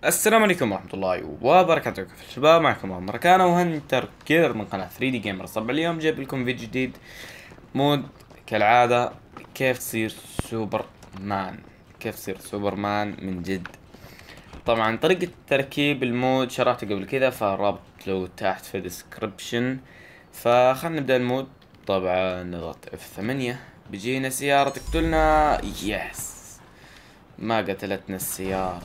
السلام عليكم ورحمة الله وبركاته. كيف الشباب؟ معكم عمر كان وهنتر كير من قناة 3 دي جيمر. طبعا اليوم جايب لكم فيديو جديد، مود كالعادة كيف تصير سوبر مان، كيف تصير سوبر مان من جد. طبعا طريقة تركيب المود شرحته قبل كذا، فالرابط له تحت في الديسكربشن. فخلنا نبدأ المود. طبعا نضغط F8 بيجينا سيارة تقتلنا. يس، ما قتلتنا السيارة.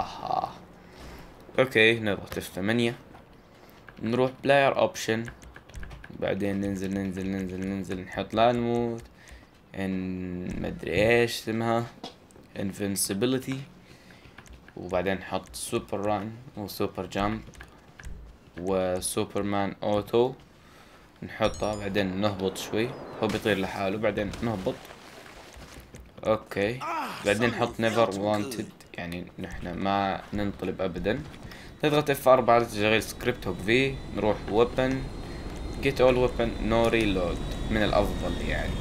اوكي، نضغط F8 نروح بلاير اوبشن، بعدين ننزل نحط لان مود ان مدري ايش اسمها invincibility، وبعدين نحط سوبر ران وسوبر جامب وسوبرمان اوتو نحطها، بعدين نهبط شوي هو بيطير لحاله، بعدين نهبط. اوكي، بعدين نحط نيفر وانتد، يعني نحنا ما ننطلب ابدا. نضغط F4 لتشغيل سكريبت هوك في، نروح ويبن جيت اول ويبن نو ريلود، من الافضل يعني.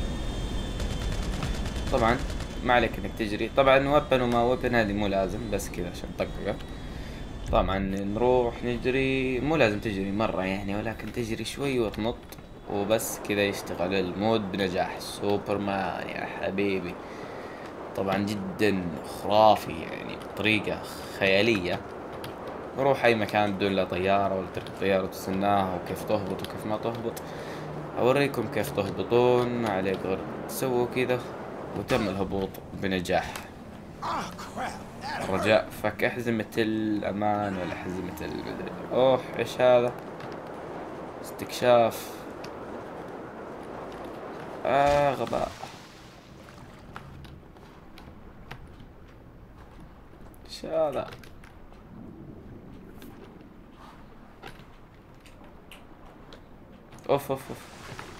طبعا ما عليك انك تجري، طبعا ويبن وما ويبن هذه مو لازم، بس كذا عشان طقطقه. طبعا نروح نجري، مو لازم تجري مرة يعني، ولكن تجري شوي وتنط وبس كذا يشتغل المود بنجاح. سوبرمان يا حبيبي طبعا جدا خرافي يعني بطريقة خيالية. نروح اي مكان بدون لا طيارة، ولا تركب طيارة وتستناها، وكيف تهبط وكيف ما تهبط. اوريكم كيف تهبطون، ما عليك غير تسووا كذا وتم الهبوط بنجاح. الرجاء فك أحزمة الأمان ولا أحزمة أوه إيش هذا؟ استكشاف. غباء. إيش هذا؟ أوف أوف أوف.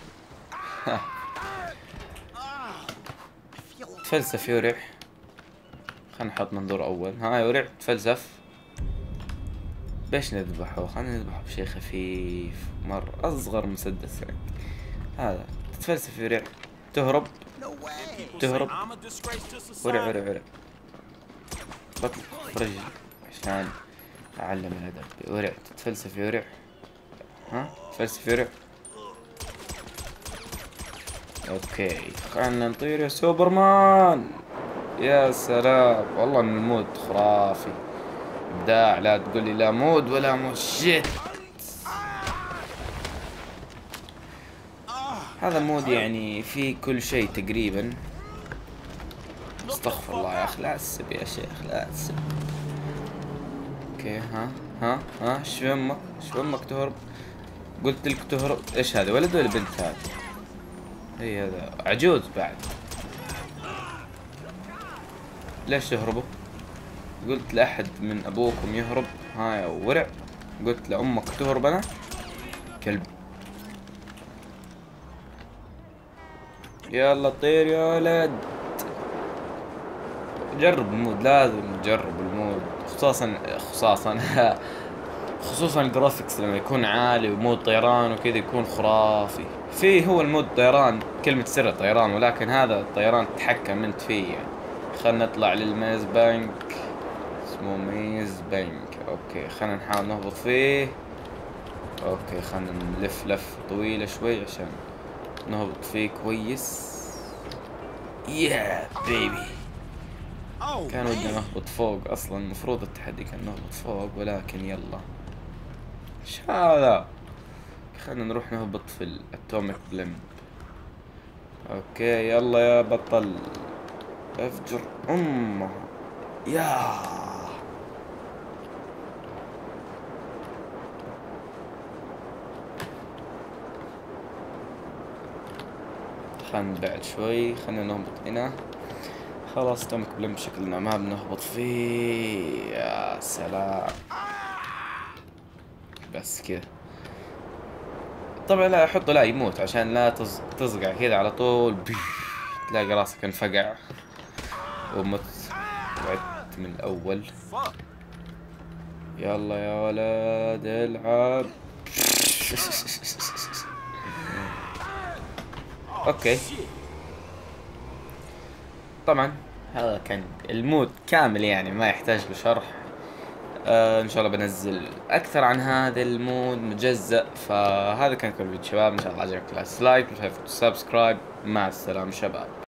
تفلسف يورع. خلنا نحط منظور أول. ها يورع تفلسف. بيش نذبحه؟ خلنا نذبحه بشي خفيف مرة، أصغر مسدس يعني. هذا تتفلسف يورع. تهرب تهرب. ورع ورع ورع. بطل رجل عشان أعلم الأدب. ورع تتفلسف يورع. ها تفلسف يورع. اوكي خلنا نطير يا سوبرمان. يا سلام والله ان المود خرافي، ابداع. لا تقول لي لا مود ولا مود شيت. هذا المود يعني فيه كل شيء تقريبا. استغفر الله يا اخي، لا تسب يا شيخ، لا تسب. اوكي ها ايش فمك ايش فمك تهرب؟ قلت لك تهرب. ايش هذا، ولد ولا بنت هذا؟ هي هذا عجوز بعد. ليش تهربوا؟ قلت لأحد من أبوكم يهرب؟ ها يا ورع. قلت لأمك تهرب أنا؟ كلب. يلا طير يا ولد. جرب المود، لازم تجرب المود، خصوصا الجرافيكس لما يكون عالي ومود طيران وكذا يكون خرافي. فيه هو المود طيران، كلمة سر الطيران، ولكن هذا الطيران تتحكم انت فيه يعني. خلنا نطلع للميز بانك، اسمه ميز بانك. اوكي خلنا نحاول نهبط فيه. اوكي خلنا نلف لف طويلة شوي عشان نهبط فيه كويس. يا بيبي. كان ودنا نهبط فوق اصلا، المفروض التحدي كان نهبط فوق، ولكن يلا. ايش هذا؟ خلنا نروح نهبط في الاتوميك بلمب. اوكي يلا يا بطل، افجر امه. يا خلنا نبعد شوي، خلنا نهبط هنا. خلاص اتوميك بلمب شكلنا ما بنهبط فيه. يا سلام، بس كذا. طبعا لا احطه لا يموت عشان لا تصقع كذا على طول. تلاقي راسك انفقع ومت. وعدت من الاول. يلا يا ولد العب. اوكي طبعا هذا كان المود كامل يعني، ما يحتاج له شرح. ان شاء الله بنزل اكثر عن هذا المود مجزأ. فهذا كان كل فيديو شباب، ان شاء الله عجبك لا لايك، مش سبسكرايب. مع السلامة شباب.